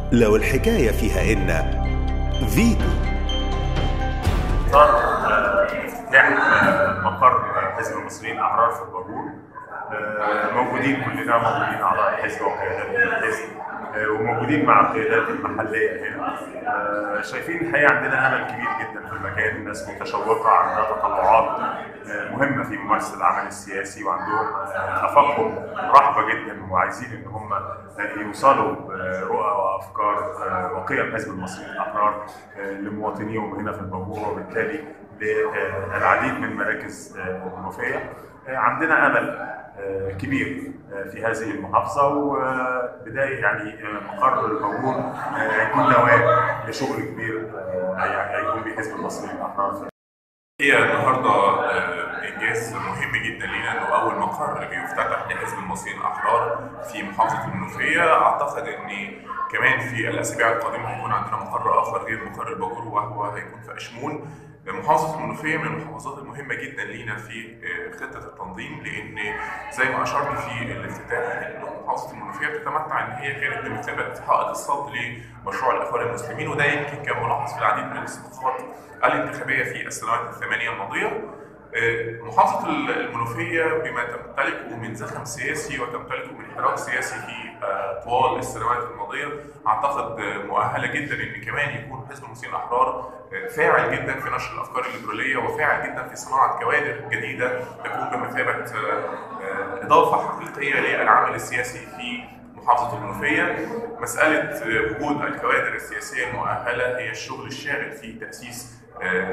لو الحكاية فيها إن فيتو. صار افتتاح مقر حزب المصريين الأحرار في الباجور. موجودين كلنا، موجودين أعضاء الحزب وقيادات الحزب، وموجودين مع القيادات المحلية هنا. شايفين الحقيقة عندنا أمل كبير جدا في المكان، الناس متشوقة، عندها تطلعات مهمة في ممارسة العمل السياسي، وعندهم آفاقهم رحبة جدا، وعايزين إن هم يوصلوا برؤى وأفكار وقيم حزب المصريين الأحرار لمواطنيهم هنا في الباجور، وبالتالي للعديد من مراكز المنوفية. عندنا أمل كبير في هذه المحافظة، وبداية يعني مقر الباجور هيكون نواة لشغل كبير هيكون به حزب المصريين الأحرار. هي النهارده انجاز مهم جدا لينا انه اول مقر بيفتتح لحزب المصريين الاحرار في محافظه المنوفيه. اعتقد ان كمان في الاسابيع القادمه هيكون عندنا مقر اخر غير مقر الباجور، وهو هيكون في اشمون. محافظه المنوفيه من المحافظات المهمه جدا لينا في خطه التنظيم، لان زي ما اشرت في الافتتاح محافظه المنوفيه بتتمتع ان هي كانت بمثابه حائط الصد لمشروع الاخوان المسلمين، وده يمكن كان ملاحظ في العديد من الاستضافات الانتخابيه في السنوات الثمانيه الماضيه. محافظة المنوفية بما تمتلكه من زخم سياسي وتمتلكه من حراك سياسي في طوال السنوات الماضية، أعتقد مؤهلة جدا إن كمان يكون حزب المصريين الأحرار فاعل جدا في نشر الأفكار الليبرالية، وفاعل جدا في صناعة كوادر جديدة تكون بمثابة إضافة حقيقية للعمل السياسي في محافظة المنوفية. مسألة وجود الكوادر السياسية المؤهلة هي الشغل الشاغل في تأسيس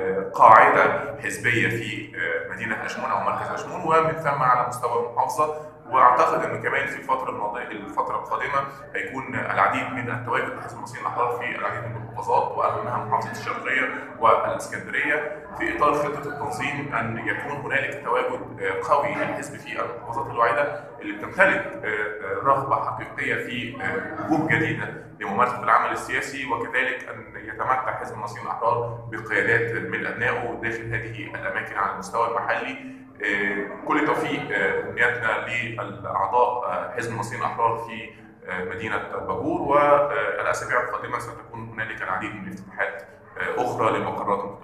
قاعدة حزبية في مدينة أشمون أو مركز أشمون، ومن ثم على مستوى المحافظة. واعتقد انه كمان في الفتره القادمه هيكون العديد من التواجد لحزب المصريين الاحرار في العديد من المحافظات، واهمها محافظه الشرقيه والاسكندريه، في اطار خطه التنظيم ان يكون هنالك تواجد قوي للحزب في المحافظات الواعده اللي بتمتلك رغبه حقيقيه في وجوه جديده لممارسه العمل السياسي، وكذلك ان يتمتع حزب المصريين الاحرار بقيادات من ابنائه داخل هذه الاماكن على المستوى المحلي. كل توفيق امنياتنا لاعضاء حزب المصريين الاحرار في مدينه الباجور، والاسابيع القادمه ستكون هنالك العديد من الافتتاحات اخرى لمقرات